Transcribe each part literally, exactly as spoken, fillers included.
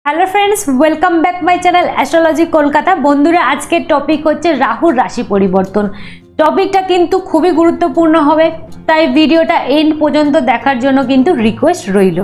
Hello friends welcome back my channel astrology Kolkata. बंधुरा आज के टपिक होच्छे राहुर राशि परिवर्तन। टपिकटा किन्तु खूबी गुरुत्वपूर्ण होबे, ताई भिडियोटा एंड पर्यन्त देखार जोन्नो किन्तु रिक्वेस्ट रइलो।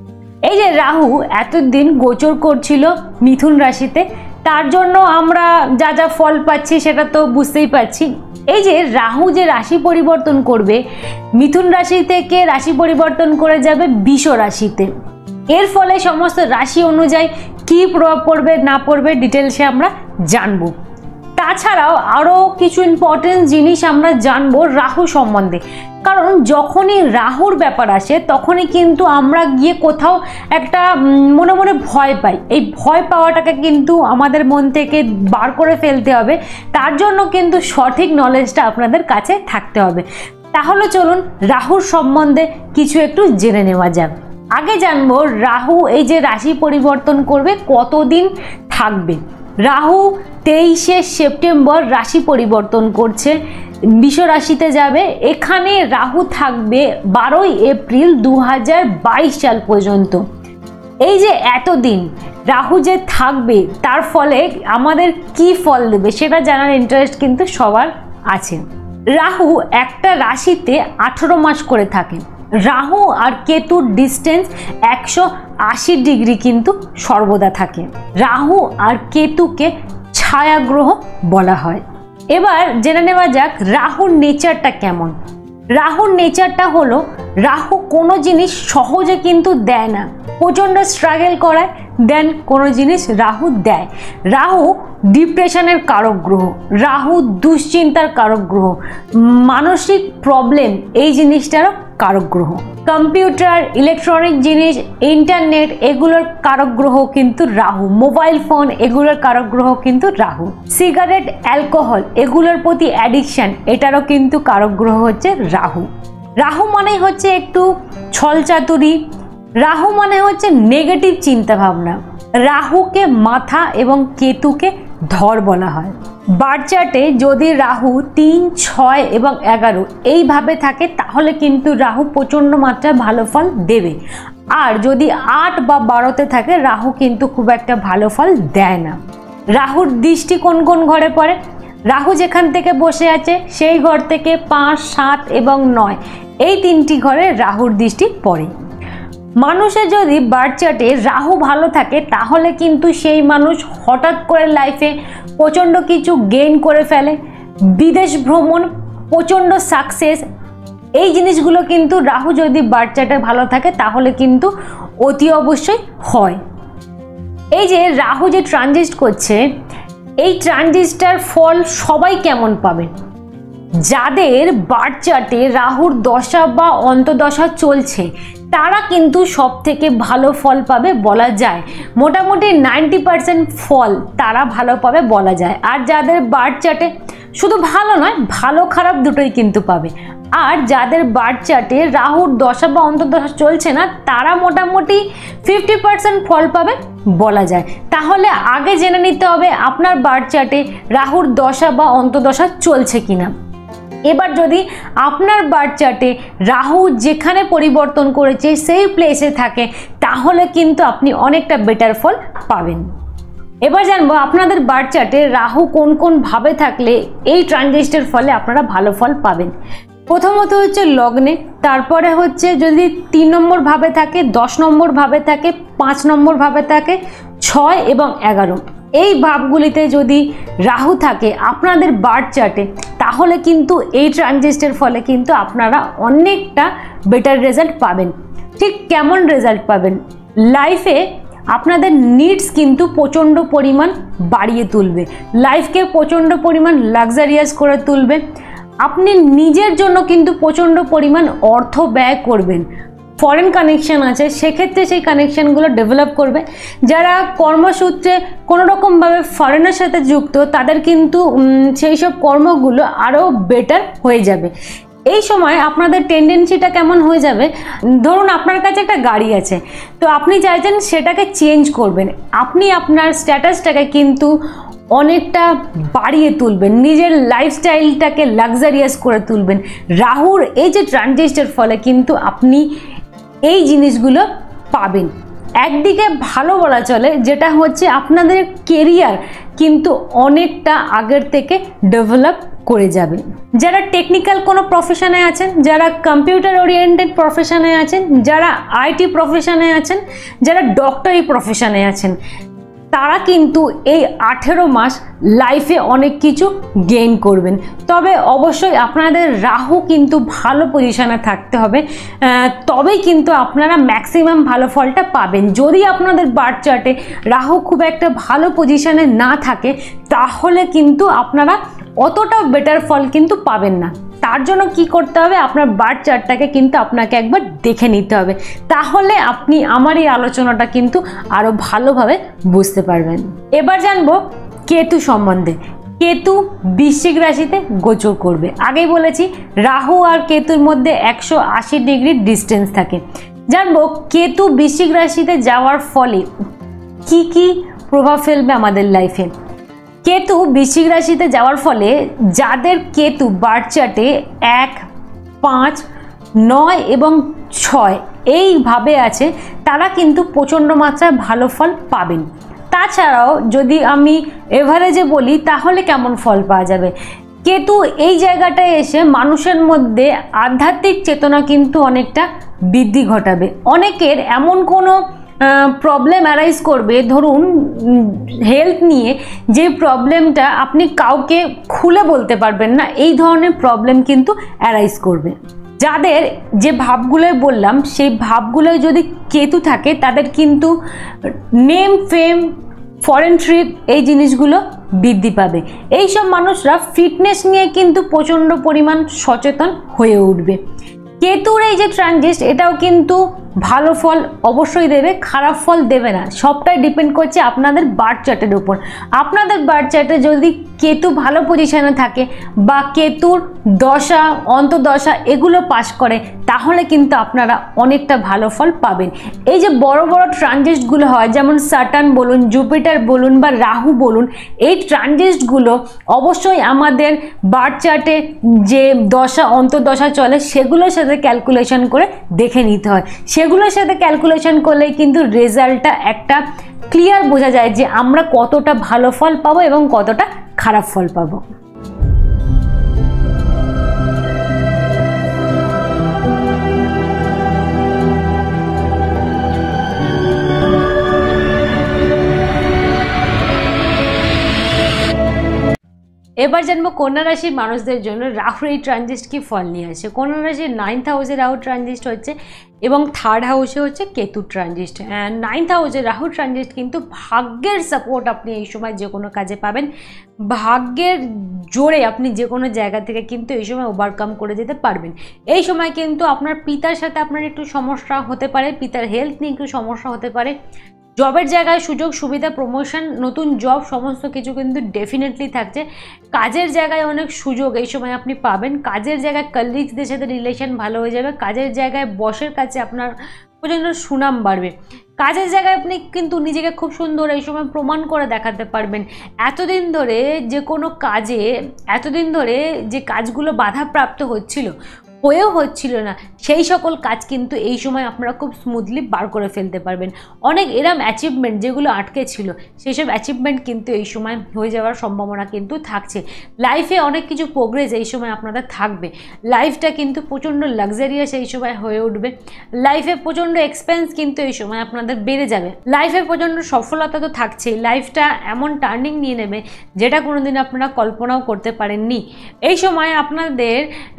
এই যে রাহু এতদিন গোচর করছিল মিথুন রাশিতে, তার জন্য আমরা যা যা ফল পাচ্ছি সেটা তো বুঝতেই পারছি। এই যে রাহু যে রাশি পরিবর্তন করবে, মিথুন রাশি থেকে রাশি পরিবর্তন করে যাবে বৃষ রাশিতে। এর ফলে সমস্ত রাশি অনুযায়ী কি প্রভাব পড়বে না পড়বে ডিটেলসে আমরা জানবো। তাছাড়াও আরও কিছু ইম্পর্টেন্ট জিনিস আমরা জানবো রাহু সম্বন্ধে, কারণ যখনই রাহুর ব্যাপার আসে তখনই কিন্তু আমরা গিয়ে কোথাও একটা মনে মনে ভয় পাই। এই ভয় পাওয়াটাকে কিন্তু আমাদের মন থেকে বার করে ফেলতে হবে, তার জন্য কিন্তু সঠিক নলেজটা আপনাদের কাছে থাকতে হবে। তাহলে চলুন রাহুর সম্বন্ধে কিছু একটু জেনে নেওয়া যাক। আগে জানবো রাহু এই যে রাশি পরিবর্তন করবে কতদিন থাকবে। রাহু তেইশে সেপ্টেম্বর রাশি পরিবর্তন করছে, বৃষ রাশিতে যাবে। এখানে রাহু থাকবে বারোই এপ্রিল দু হাজার বাইশ সাল পর্যন্ত। এই যে এতদিন রাহু যে থাকবে তার ফলে আমাদের কি ফল দেবে সেটা জানার ইন্টারেস্ট কিন্তু সবার আছে। রাহু একটা রাশিতে আঠেরো মাস করে থাকে। রাহু আর কেতুর ডিস্টেন্স একশো আশি ডিগ্রি কিন্তু সর্বদা থাকে। রাহু আর কেতুকে ছায়া গ্রহ বলা হয়। এবার জেনে নেওয়া যাক রাহুর নেচারটা কেমন। রাহুর নেচারটা হলো রাহু কোনো জিনিস সহজে কিন্তু দেয় না, প্রচণ্ড স্ট্রাগল করায়, দেন কোনো জিনিস রাহু দেয়। রাহু ডিপ্রেশনের কারক গ্রহ, রাহু দুশ্চিন্তার কারক গ্রহ, মানসিক প্রবলেম এই জিনিসটারও কারক গ্রহ। কম্পিউটার, ইলেকট্রনিক জিনিস, ইন্টারনেট এগুলোর কারক গ্রহ কিন্তু রাহু। মোবাইল ফোন এগুলোর কারক গ্রহ কিন্তু রাহু। সিগারেট, অ্যালকোহল এগুলোর প্রতি অ্যাডিকশন এটারও কিন্তু কারক গ্রহ হচ্ছে রাহু। রাহু মানে হচ্ছে একটু ছলচাতুরি, রাহু মানে হচ্ছে নেগেটিভ চিন্তা ভাবনা। রাহুকে মাথা এবং কেতুকে ধর বলা হয়। বার্থ চার্টে যদি রাহু তিন, ছয় এবং এগারো এইভাবে থাকে তাহলে কিন্তু রাহু প্রচণ্ড মাত্রায় ভালো ফল দেবে। আর যদি আট বা বারোতে থাকে রাহু কিন্তু খুব একটা ভালো ফল দেয় না। রাহুর দৃষ্টি কোন কোন ঘরে পড়ে? রাহু যেখান থেকে বসে আছে সেই ঘর থেকে পাঁচ, সাত এবং নয় এই তিনটি ঘরে রাহুর দৃষ্টি পড়ে। মানুষের যদি বার্থ চার্টে রাহু ভালো থাকে তাহলে কিন্তু সেই মানুষ হঠাৎ করে লাইফে প্রচণ্ড কিছু গেইন করে ফেলে। বিদেশ ভ্রমণ, প্রচণ্ড সাকসেস এই জিনিসগুলো কিন্তু রাহু যদি বার্থ চার্টে ভালো থাকে তাহলে কিন্তু অতি অবশ্যই হয়। এই যে রাহু যে ট্রানজিট করছে, এই ট্রানজিটটার ফল সবাই কেমন পাবে? যাদের বার্থ চার্টে রাহুর দশা বা অন্তদশা চলছে তারা কিন্তু সব থেকে ভালো ফল পাবে বলা যায়। মোটামুটি নাইনটি পার্সেন্ট ফল তারা ভালো পাবে বলা যায়। আর যাদের বার্থ চার্টে শুধু ভালো নয়, ভালো খারাপ দুটোই কিন্তু পাবে। আর যাদের বার্থ চার্টে রাহুর দশা বা অন্তর্দশা চলছে না তারা মোটামুটি ফিফটি পার্সেন্ট ফল পাবে বলা যায়। তাহলে আগে জেনে নিতে হবে আপনার বার্থ চার্টে রাহুর দশা বা অন্তর্দশা চলছে কিনা। এবার যদি আপনার বার্থ চার্টে রাহু যেখানে পরিবর্তন করেছে সেই প্লেসে থাকে তাহলে কিন্তু আপনি অনেকটা বেটার ফল পাবেন। এবার জানবো আপনাদের বার্থ চার্টে রাহু কোন কোন ভাবে থাকলে এই ট্রানজিটের ফলে আপনারা ভালো ফল পাবেন। প্রথমত হচ্ছে লগ্নে, তারপরে হচ্ছে যদি তিন নম্বর ভাবে থাকে, দশ নম্বর ভাবে থাকে, পাঁচ নম্বর ভাবে থাকে, ছয় এবং এগারো এই ভাবগুলিতে যদি রাহু থাকে আপনাদের বার্থ চার্টে তাহলে কিন্তু এই ট্রানজিটের ফলে কিন্তু আপনারা অনেকটা বেটার রেজাল্ট পাবেন। ঠিক কেমন রেজাল্ট পাবেন? লাইফে আপনাদের নিডস কিন্তু প্রচণ্ড পরিমাণ বাড়িয়ে তুলবে, লাইফকে প্রচণ্ড পরিমাণ লাক্সারিয়াস করে তুলবে। আপনি নিজের জন্য কিন্তু প্রচণ্ড পরিমাণ অর্থ ব্যয় করবেন। ফরেন কানেকশন আছে সেক্ষেত্রে সেই কানেকশানগুলো ডেভেলপ করবে। যারা কর্মসূত্রে কোনো রকমভাবে ফরেনের সাথে যুক্ত তাদের কিন্তু সেই সব কর্মগুলো আরও বেটার হয়ে যাবে। এই সময় আপনাদের টেন্ডেন্সিটা কেমন হয়ে যাবে? ধরুন আপনার কাছে একটা গাড়ি আছে, তো আপনি চাইছেন সেটাকে চেঞ্জ করবেন। আপনি আপনার স্ট্যাটাসটাকে কিন্তু অনেকটা বাড়িয়ে তুলবেন, নিজের লাইফস্টাইলটাকে লাক্সারিয়াস করে তুলবেন। রাহুর এই যে ট্রানজিটের ফলে কিন্তু আপনি এই জিনিসগুলো পাবেন। একদিকে ভালো বলা চলে, যেটা হচ্ছে আপনাদের কেরিয়ার কিন্তু অনেকটা আগের থেকে ডেভেলপ করে যাবে। যারা টেকনিক্যাল কোনো প্রফেশনে আছেন, যারা কম্পিউটার ওরিয়েন্টেড প্রফেশনে আছেন, যারা আইটি প্রফেশনে আছেন, যারা ডক্টরি প্রফেশনে আছেন, তারা কিন্তু এই আঠেরো মাস লাইফে অনেক কিছু গেইন করবেন। তবে অবশ্যই আপনাদের রাহু কিন্তু ভালো পজিশনে থাকতে হবে, তবেই কিন্তু আপনারা ম্যাক্সিমাম ভালো ফলটা পাবেন। যদি আপনাদের বার্থ চার্টে রাহু খুব একটা ভালো পজিশনে না থাকে, তাহলে কিন্তু আপনারা অতটা বেটার ফল কিন্তু পাবেন না। তার জন্য কি করতে হবে, আপনার বার্থ চার্টটাকে কিন্তু আপনাকে একবার দেখে নিতে হবে, তাহলে আপনি আমার এই আলোচনাটা কিন্তু আরও ভালোভাবে বুঝতে পারবেন। এবার জানবো কেতু সম্বন্ধে। কেতু বৃশ্চিক রাশিতে গোচর করবে। আগেই বলেছি রাহু আর কেতুর মধ্যে একশো আশি ডিগ্রি ডিস্টেন্স থাকে। জানবো কেতু বৃশ্চিক রাশিতে যাওয়ার ফলে কি কি প্রভাব ফেলবে আমাদের লাইফে। কেতু বৃশ্চিক রাশিতে যাওয়ার ফলে যাদের কেতু বার্থ চার্টে এক, পাঁচ, নয় এবং ছয় এইভাবে আছে, তারা কিন্তু প্রচণ্ড মাত্রায় ভালো ফল পাবেন। তাছাড়াও যদি আমি এভারেজে বলি, তাহলে কেমন ফল পাওয়া যাবে। কেতু এই জায়গাটায় এসে মানুষের মধ্যে আধ্যাত্মিক চেতনা কিন্তু অনেকটা বৃদ্ধি ঘটাবে। অনেকের এমন কোনো প্রবলেম অ্যারাইজ করবে, ধরুন হেলথ নিয়ে, যে প্রবলেমটা আপনি কাউকে খুলে বলতে পারবেন না, এই ধরনের প্রবলেম কিন্তু অ্যারাইজ করবে। যাদের যে ভাবগুলোই বললাম, সেই ভাবগুলোয় যদি কেতু থাকে, তাদের কিন্তু নেম, ফেম, ফরেন ট্রিপ এই জিনিসগুলো বৃদ্ধি পাবে। এইসব মানুষরা ফিটনেস নিয়ে কিন্তু প্রচণ্ড পরিমাণ সচেতন হয়ে উঠবে। কেতুর এই যে ট্রানজিট, এটাও কিন্তু ভালো ফল অবশ্যই দেবে, খারাপ ফল দেবে না। সবটাই ডিপেন্ড করছে আপনাদের বার্থ চার্টের উপর। আপনাদের বার্থ চার্টে যদি কেতু ভালো পজিশনে থাকে বা কেতুর দশা, অন্তর্দশা এগুলো পাস করে, তাহলে কিন্তু আপনারা অনেকটা ভালো ফল পাবেন। এই যে বড় বড় ট্রানজিটগুলো হয়, যেমন স্যাটার্ন বলুন, জুপিটার বলুন বা রাহু বলুন, এই ট্রানজিটগুলো অবশ্যই আমাদের বার্থ চার্টে যে দশা, অন্তর্দশা চলে, সেগুলোর সাথে ক্যালকুলেশন করে দেখে নিতে হয়। সেগুলোর সাথে ক্যালকুলেশন করলেই কিন্তু রেজাল্টটা একটা ক্লিয়ার বোঝা যায় যে আমরা কতটা ভালো ফল পাবো এবং কতটা খারাপ ফল পাবো। এবার জানবো কন্যা রাশির মানুষদের জন্য রাহুর এই ট্রানজিট কি ফল নিয়ে আসে। কন্যা রাশির নাইন্থ হাউসে রাহু ট্রানজিট হচ্ছে এবং থার্ড হাউসে হচ্ছে কেতু ট্রানজিট। নাইন্থ হাউসে রাহু ট্রানজিট কিন্তু ভাগ্যের সাপোর্ট আপনি এই সময় যে কোনো কাজে পাবেন। ভাগ্যের জোরে আপনি যে কোনো জায়গা থেকে কিন্তু এই সময় ওভারকাম করে যেতে পারবেন। এই সময় কিন্তু আপনার পিতার সাথে আপনার একটু সমস্যা হতে পারে, পিতার হেলথ নিয়ে একটু সমস্যা হতে পারে। জবের জায়গায় সুযোগ সুবিধা, প্রমোশন, নতুন জব সমস্ত কিছু কিন্তু ডেফিনেটলি থাকছে। কাজের জায়গায় অনেক সুযোগ এই সময় আপনি পাবেন। কাজের জায়গায় কলিগসদের সাথে রিলেশন ভালো হয়ে যাবে। কাজের জায়গায় বসের কাছে আপনার প্রচণ্ড সুনাম বাড়বে। কাজের জায়গায় আপনি কিন্তু নিজেকে খুব সুন্দর এই সময় প্রমাণ করে দেখাতে পারবেন। এতদিন ধরে যে কোনো কাজে, এতদিন ধরে যে কাজগুলো বাধাপ্রাপ্ত হচ্ছিল, হয়েও হচ্ছিল না, সেই সকল কাজ কিন্তু এই সময় আপনারা খুব স্মুথলি বার করে ফেলতে পারবেন। অনেক এরম অ্যাচিভমেন্ট যেগুলো আটকে ছিল, সেই সব অ্যাচিভমেন্ট কিন্তু এই সময় হয়ে যাওয়ার সম্ভাবনা কিন্তু থাকছে। লাইফে অনেক কিছু প্রোগ্রেস এই সময় আপনাদের থাকবে। লাইফটা কিন্তু প্রচণ্ড লাক্সারিয়াস এই সময় হয়ে উঠবে। লাইফে প্রচণ্ড এক্সপেন্স কিন্তু এই সময় আপনাদের বেড়ে যাবে। লাইফে প্রচণ্ড সফলতা তো থাকছেই, লাইফটা এমন টার্নিং নিয়ে নেবে যেটা কোনোদিন আপনারা কল্পনাও করতে পারেননি। এই সময় আপনাদের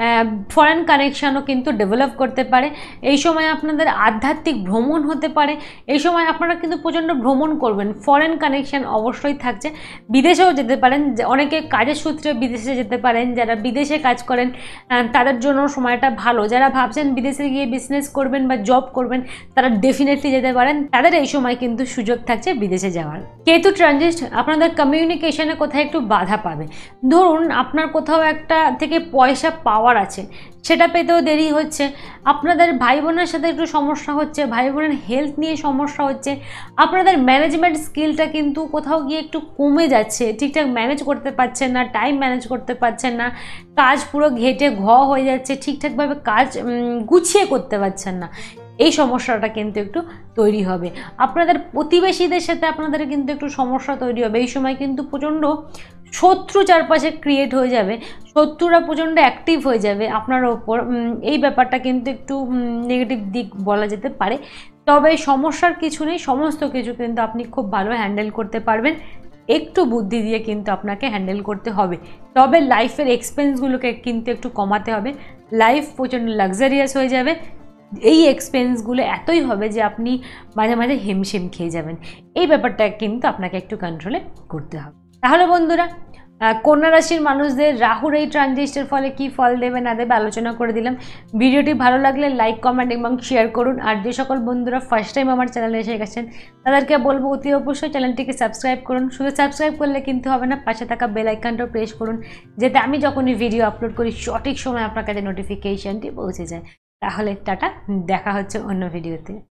ফরেন কানেকশানও কিন্তু ডেভেলপ করতে পারে। এই সময় আপনাদের আধ্যাত্মিক ভ্রমণ হতে পারে। এই সময় আপনারা কিন্তু প্রচণ্ড ভ্রমণ করবেন। ফরেন কানেকশান অবশ্যই থাকছে। বিদেশেও যেতে পারেন, অনেকে কাজের সূত্রে বিদেশে যেতে পারেন। যারা বিদেশে কাজ করেন তাদের জন্য সময়টা ভালো। যারা ভাবছেন বিদেশে গিয়ে বিজনেস করবেন বা জব করবেন, তারা ডেফিনেটলি যেতে পারেন। তাদের এই সময় কিন্তু সুযোগ থাকছে বিদেশে যাওয়ার। কেতু ট্রানজিট আপনাদের কমিউনিকেশনে কোথায় একটু বাধা পাবে। ধরুন আপনার কোথাও একটা থেকে পয়সা পাওয়ার আছে, সেটা পেতেও দেরি হচ্ছে। আপনাদের ভাই বোনের সাথে একটু সমস্যা হচ্ছে, ভাই বোনের হেলথ নিয়ে সমস্যা হচ্ছে। আপনাদের ম্যানেজমেন্ট স্কিলটা কিন্তু কোথাও গিয়ে একটু কমে যাচ্ছে, ঠিকঠাক ম্যানেজ করতে পারছেন না, টাইম ম্যানেজ করতে পারছেন না, কাজ পুরো ঘেটে ঘ হয়ে যাচ্ছে, ঠিকঠাকভাবে কাজ গুছিয়ে করতে পারছেন না। এই সমস্যাটা কিন্তু একটু তৈরি হবে। আপনাদের প্রতিবেশীদের সাথে আপনাদের কিন্তু একটু সমস্যা তৈরি হবে। এই সময় কিন্তু প্রচণ্ড শত্রু চারপাশে ক্রিয়েট হয়ে যাবে, শত্রুরা প্রচণ্ড অ্যাক্টিভ হয়ে যাবে আপনার ওপর। এই ব্যাপারটা কিন্তু একটু নেগেটিভ দিক বলা যেতে পারে। তবে সমস্যার কিছু নেই, সমস্ত কিছু কিন্তু আপনি খুব ভালো হ্যান্ডেল করতে পারবেন। একটু বুদ্ধি দিয়ে কিন্তু আপনাকে হ্যান্ডেল করতে হবে। তবে লাইফের এক্সপেন্সগুলোকে কিন্তু একটু কমাতে হবে। লাইফ প্রচণ্ড লাক্সারিয়াস হয়ে যাবে। এই এক্সপেন্সগুলো এতই হবে যে আপনি মাঝে মাঝে হিমশিম খেয়ে যাবেন। এই ব্যাপারটা কিন্তু আপনাকে একটু কন্ট্রোলে করতে হবে। তাহলে বন্ধুরা, কন্যা রাশির মানুষদের রাহুর এই ট্রানজিটের ফলে কি ফল দেবে না দেবে আলোচনা করে দিলাম। ভিডিওটি ভালো লাগলে লাইক, কমেন্ট এবং শেয়ার করুন। আর যে সকল বন্ধুরা ফার্স্ট টাইম আমার চ্যানেলে এসে গেছেন তাদেরকে বলবো অতি অবশ্যই চ্যানেলটিকে সাবস্ক্রাইব করুন। শুধু সাবস্ক্রাইব করলে কিন্তু হবে না, পাশে থাকা বেল আইকনটাও প্রেস করুন, যাতে আমি যখনই ভিডিও আপলোড করি সঠিক সময় আপনার কাছে নোটিফিকেশনটি পৌঁছে যায়। তাহলে টাটা, দেখা হচ্ছে অন্য ভিডিওতে।